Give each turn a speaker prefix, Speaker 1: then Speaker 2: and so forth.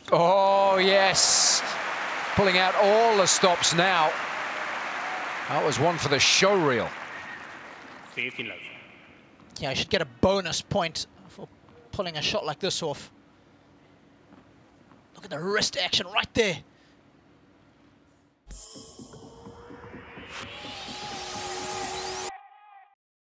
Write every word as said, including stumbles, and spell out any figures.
Speaker 1: Oh, yes. Pulling out all the stops now. That was one for the show reel.
Speaker 2: fifteen love.
Speaker 3: Yeah, he should get a bonus point for pulling a shot like this off. Look at the wrist action right there.